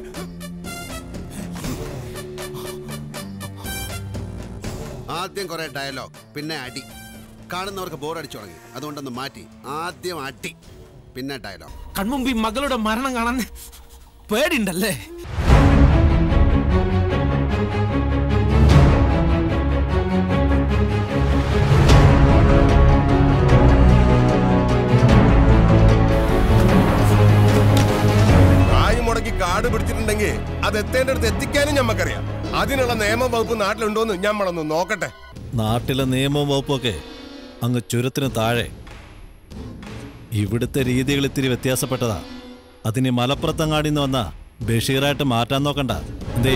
ആദ്യം കുറെ ഡയലോഗ്, പിന്നെ അടി. കാണുന്നവർക്ക് ബോറടിച്ചു തുടങ്ങി. അതുകൊണ്ടൊന്ന് മാറ്റി. ആദ്യം അടി, പിന്നെ ഡയലോഗ്. കൺമുമ്പ് മകളുടെ മരണം കാണാൻ പേടിണ്ടല്ലേ? കാട് പിടിച്ചിട്ടുണ്ടെങ്കിൽ അത് എത്തേണ്ടടുത്ത് എത്തിക്കാനും ഞമ്മക്കറിയാം. അതിനുള്ള നിയമ വകുപ്പ് നാട്ടിലുണ്ടോന്ന് ഞമ്മളൊന്ന് നോക്കട്ടെ. നാട്ടിലെ നിയമ വകുപ്പൊക്കെ അങ്ങ് ചുരത്തിന് താഴെ. ഇവിടുത്തെ രീതികൾ ഇത്തിരി വ്യത്യാസപ്പെട്ടതാ. അതിന് മലപ്പുറത്തങ്ങാടിന്ന് വന്ന ബഷീറായിട്ട് മാറ്റാൻ നോക്കണ്ട. എന്തേ?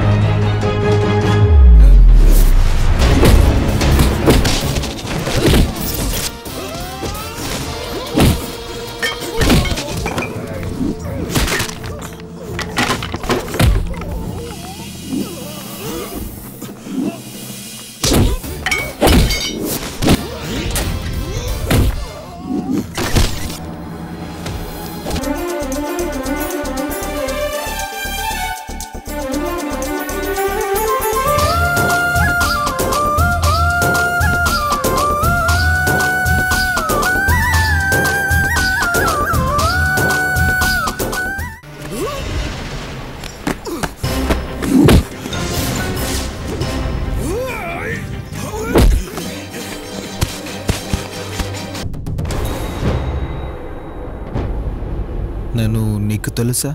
నేను నీకు తెలుసా?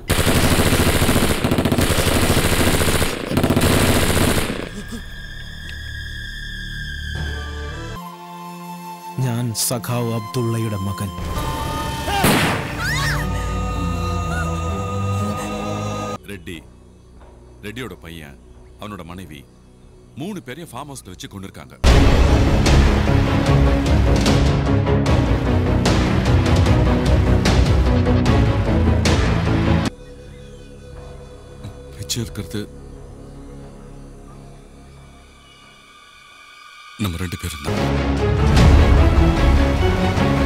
ഞാൻ സഖാവ് അബ്ദുള്ളയുടെ മകൻ. ரெட்டியோட பையன், அவனோட மனைவி 3 பேரையும் ஃபார்ம் ஹவுஸ்ல வச்சு கொண்டிருக்காங்க. இருக்கிறது நம்ம 2 பேரும் தான்.